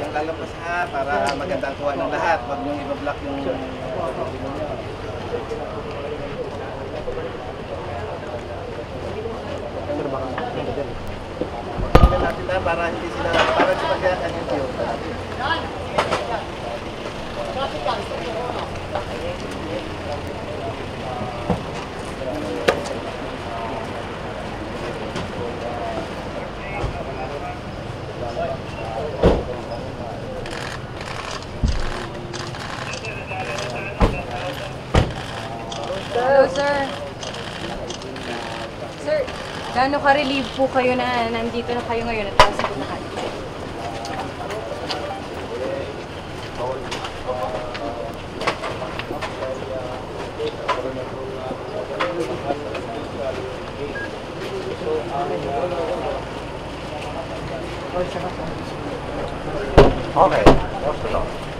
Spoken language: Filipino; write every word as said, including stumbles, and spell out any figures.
yung lalabas ha, para maganda ang kuha ng lahat. Huwag nyo i-block yung... Tingnan natin na para hindi sila... Para di pagkakan yung view. Hello, sir. Sir, gaano ka-relieve po kayo na nandito na kayo ngayon at nasa lahat? Okay, that's enough.